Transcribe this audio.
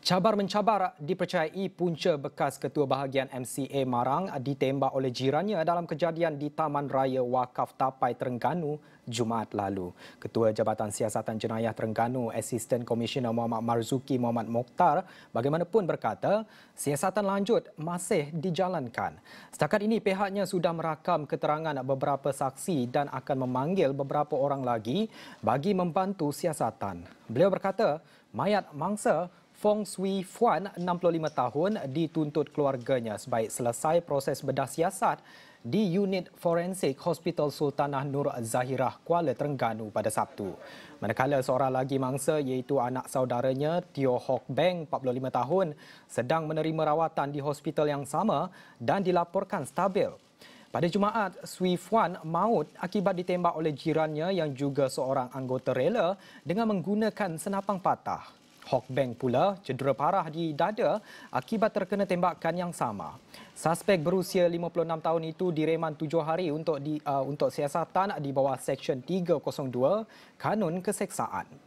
Cabar mencabar dipercayai punca bekas Ketua Bahagian MCA Marang ditembak oleh jirannya dalam kejadian di Taman Raya Wakaf Tapai Terengganu Jumaat lalu. Ketua Jabatan Siasatan Jenayah Terengganu, Asisten Komisioner Mohd Marzukhi Mohd Mokhtar, bagaimanapun berkata, siasatan lanjut masih dijalankan. Setakat ini pihaknya sudah merakam keterangan beberapa saksi dan akan memanggil beberapa orang lagi bagi membantu siasatan. Beliau berkata, mayat mangsa Fong Swee Fuan, 65 tahun, dituntut keluarganya sebaik selesai proses bedah siasat di unit forensik Hospital Sultanah Nur Zahirah, Kuala Terengganu pada Sabtu. Manakala seorang lagi mangsa iaitu anak saudaranya Teo Hock Beng, 45 tahun, sedang menerima rawatan di hospital yang sama dan dilaporkan stabil. Pada Jumaat, Swee Fuan maut akibat ditembak oleh jirannya yang juga seorang anggota rela dengan menggunakan senapang patah. Hock Beng pula cedera parah di dada akibat terkena tembakan yang sama. Suspek berusia 56 tahun itu direman 7 hari untuk siasatan di bawah Seksyen 302 Kanun Keseksaan.